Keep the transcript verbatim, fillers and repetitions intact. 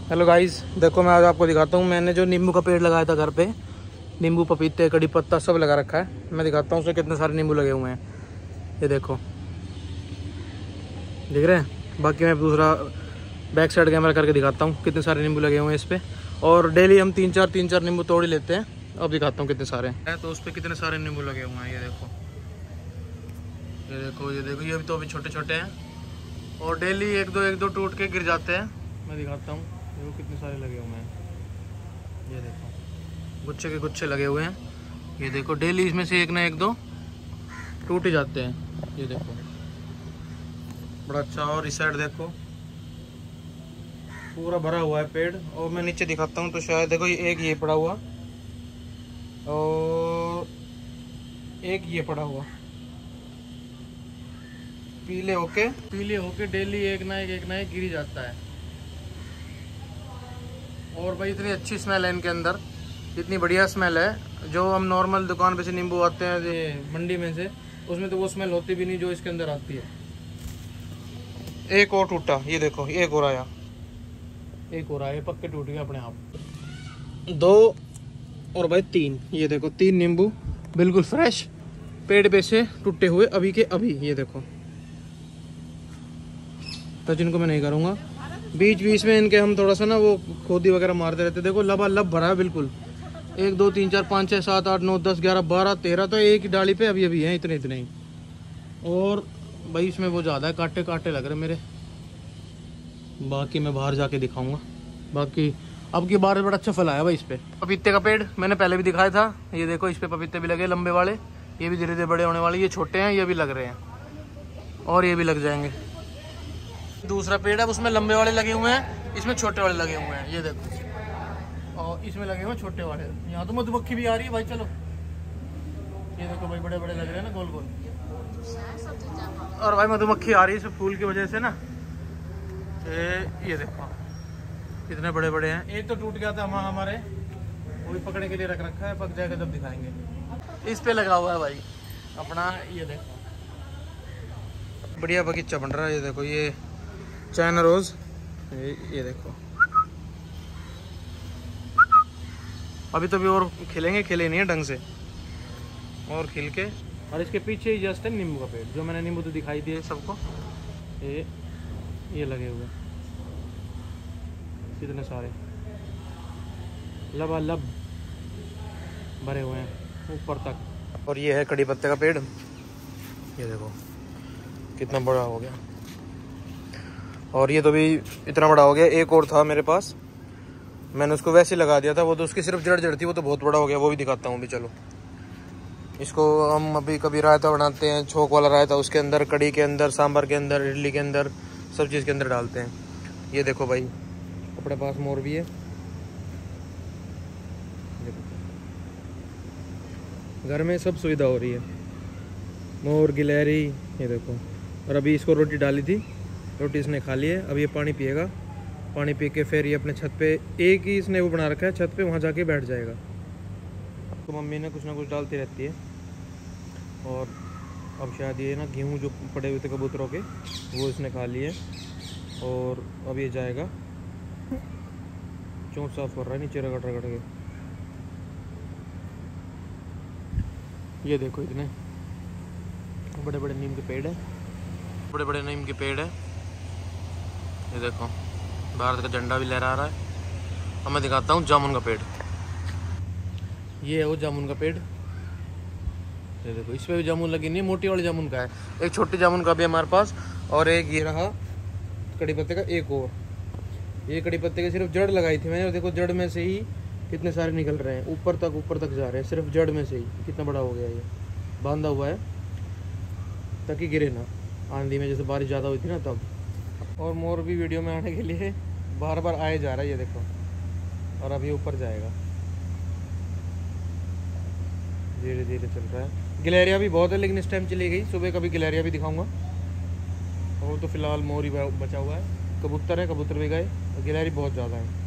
Hello guys, देखो मैं आज आपको दिखाता हूँ। मैंने जो नींबू का पेड़ लगाया था घर पे, नींबू, पपीते, कड़ी पत्ता सब लगा रखा है। मैं दिखाता हूँ उसमें कितने सारे नींबू लगे हुए हैं। ये देखो, दिख रहे हैं। बाकी मैं दूसरा बैक साइड कैमरा करके दिखाता हूँ कितने सारे नींबू लगे हुए हैं इस पर। और डेली हम तीन चार तीन चार नींबू तोड़ ही लेते हैं। अब दिखाता हूँ कितने सारे हैं। तो उस पर कितने सारे नींबू लगे हुए हैं। ये देखो, ये देखो, ये देखो, ये भी तो अभी छोटे छोटे हैं और डेली एक दो एक दो टूट के गिर जाते हैं। मैं दिखाता हूँ, देखो कितने सारे लगे हुए हैं। ये देखो, गुच्छे के गुच्छे लगे हुए हैं। ये देखो, डेली इसमें से एक ना एक दो टूट ही जाते हैं। ये देखो, बड़ा अच्छा। और इस साइड देखो, पूरा भरा हुआ है पेड़। और मैं नीचे दिखाता हूँ तो शायद देखो, ये एक ये पड़ा हुआ और एक ये पड़ा हुआ। पीले होके पीले होके डेली एक ना एक एक ना एक गिरी जाता है। और भाई इतनी अच्छी स्मेल है इनके अंदर, इतनी बढ़िया स्मेल है। जो हम नॉर्मल दुकान पे से नींबू आते हैं ये मंडी में से, उसमें तो वो स्मेल होती भी नहीं जो इसके अंदर आती है। एक और टूटा, ये देखो, एक और आया, एक और आया, पक्के टूट गया अपने आप। दो और भाई तीन, ये देखो तीन नींबू बिल्कुल फ्रेश पेड़ पे से टूटे हुए अभी के अभी। ये देखो, तो जिनको मैं नहीं करूँगा, बीच बीच में इनके हम थोड़ा सा ना वो खोदी वगैरह मारते रहते। देखो लबालब भरा है बिल्कुल। एक दो तीन चार पाँच छः सात आठ नौ दस ग्यारह बारह तेरह, तो एक ही डाली पे अभी अभी हैं इतने इतने ही। और भाई इसमें वो ज़्यादा है, कांटे कांटे लग रहे मेरे। बाकी मैं बाहर जाके दिखाऊंगा। बाकी अब की बार बड़ा अच्छा फल आया भाई इस पे। पपीते का पेड़ मैंने पहले भी दिखाया था। ये देखो, इस पे पपीते भी लगे लंबे वाले। ये भी धीरे धीरे बड़े होने वाले। ये छोटे हैं, ये भी लग रहे हैं और ये भी लग जाएंगे। दूसरा पेड़ है, उसमें लंबे वाले लगे हुए हैं, इसमें छोटे वाले लगे हुए हैं। ये देखो, और इसमें लगे हुए हैं छोटे वाले। यहाँ तो मधुमक्खी भी आ रही है भाई। चलो, ये देखो भाई, बड़े बड़े लग रहे हैं ना, गोल गोल। और भाई मधुमक्खी आ रही है इस फूल की वजह से ना। ये ये देखो, इतने बड़े बड़े हैं। एक तो टूट गया था हम हमारे, वो भी पकड़ने के लिए रख रखा है, पक जाएगा जब दिखाएंगे। इस पे लगा हुआ है भाई अपना। ये देखो, बढ़िया बगीचा बन रहा है। ये देखो, ये चाइना रोज, ये, ये देखो, अभी तो भी और खिलेंगे, खिले नहीं है ढंग से, और खिल के। और इसके पीछे ही जस्ट है नींबू का पेड़, जो मैंने नींबू तो दिखाई दिए सबको। ये ये लगे हुए कितने सारे लबालब भरे हुए हैं ऊपर तक। और ये है कड़ी पत्ते का पेड़। ये देखो कितना बड़ा हो गया। और ये तो भी इतना बड़ा हो गया। एक और था मेरे पास, मैंने उसको वैसे लगा दिया था। वो तो उसकी सिर्फ जड़ जड़ थी, वो तो बहुत बड़ा हो गया। वो भी दिखाता हूँ भी। चलो, इसको हम अभी कभी रायता बनाते हैं, छोंक वाला रायता, उसके अंदर, कड़ी के अंदर, सांभर के अंदर, इडली के अंदर, सब चीज़ के अंदर डालते हैं। ये देखो भाई, अपने पास मोर भी है। घर में सब सुविधा हो रही है, मोर, गिलहरी। ये देखो, और अभी इसको रोटी डाली थी, रोटी इसने खा ली है। अब ये पानी पिएगा, पानी पी के फिर ये अपने छत पे, एक ही इसने वो बना रखा है छत पे, वहाँ जाके बैठ जाएगा। तो मम्मी ने कुछ ना कुछ डालती रहती है। और अब शायद ये ना गेहूँ जो पड़े हुए थे कबूतरों के, वो इसने खा लिए। और अब ये जाएगा, चोंच साफ कर रहा है नीचे रगड़ रगड़ के। ये देखो, इतने बड़े बड़े नीम के पेड़ है, बड़े बड़े नीम के पेड़ है। ये देखो, भारत का झंडा भी लहरा रहा है। अब मैं दिखाता हूँ जामुन का पेड़। ये है वो जामुन का पेड़। ये देखो, इस पे भी जामुन लगी नहीं है, मोटी वाली जामुन का है। एक छोटी जामुन का भी है हमारे पास। और एक ये रहा कड़ी पत्ते का, एक और। ये कड़ी पत्ते की सिर्फ जड़ लगाई थी मैंने। देखो, जड़ में से ही कितने सारे निकल रहे हैं, ऊपर तक ऊपर तक जा रहे हैं, सिर्फ जड़ में से ही। कितना बड़ा हो गया, ये बांधा हुआ है ताकि गिरे ना आंधी में, जैसे बारिश ज़्यादा हुई थी ना तब। और मोर भी वीडियो में आने के लिए बार बार आए जा रहा है। ये देखो, और अभी ऊपर जाएगा, धीरे धीरे चल रहा है। गिलहरिया भी बहुत है, लेकिन इस टाइम चली गई। सुबह कभी गिलहरिया भी दिखाऊंगा। और तो फिलहाल मोर ही बचा हुआ है। कबूतर है, कबूतर भी गए, गिलहरी बहुत ज़्यादा है।